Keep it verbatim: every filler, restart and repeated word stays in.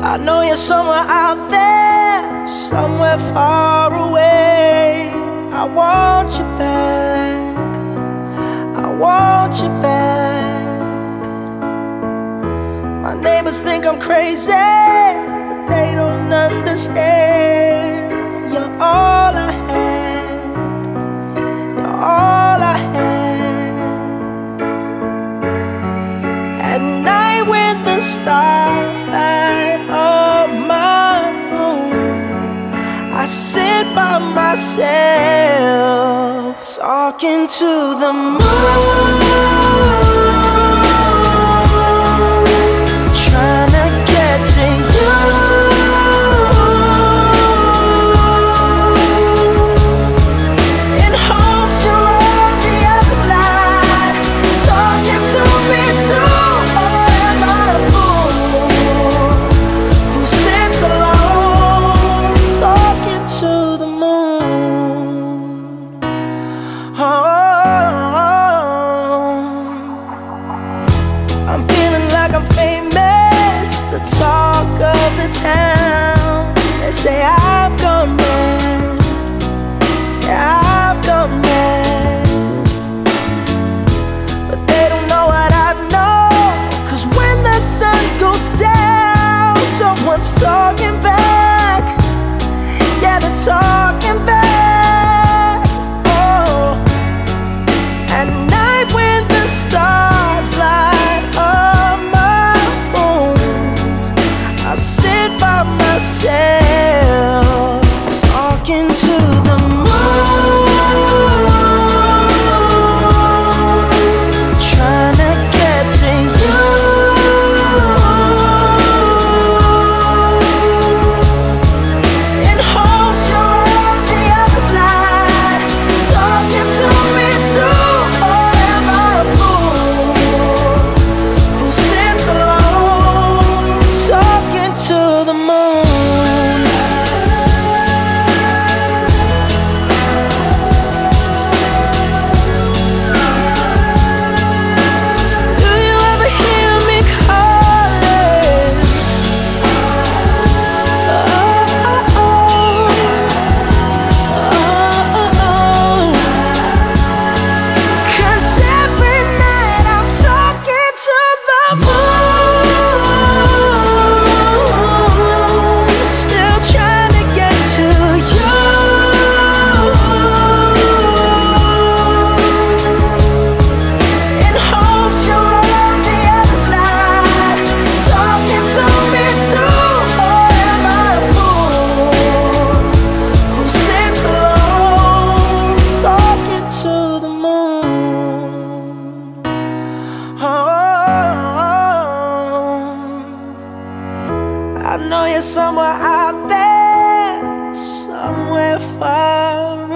I know you're somewhere out there, somewhere far away. I want you back, I want you back. My neighbors think I'm crazy, but they don't understand. You're all I had, you're all I had. At night when the stars light up my room, I sit by myself, talking to the moon, trying to get to you. In hopes you're on the other side, talking to me too. Or am I a fool who sits alone, talking to the moon? Oh, I'm feeling like I'm famous, the talk of the town. They say I've gone mad, yeah, I've gone mad. But they don't know what I know, 'cause when the sun goes down, someone's talking back. Yeah, they're talking back. Oh, at night when the stars light up my room, I sit by myself, talking to the moon, trying to get to you. In hopes you're on the other side, talking to me too. Or am I a fool who sits alone, talking to the moon? Do you ever hear me calling? Oh, oh, oh, oh. 'Cause every night I'm talking to the moon, still trying to get to you. In hopes you're on the other side, talking to me too. Or am I a fool who sits alone, talking to the moon? Oh, I know you're somewhere out there, somewhere far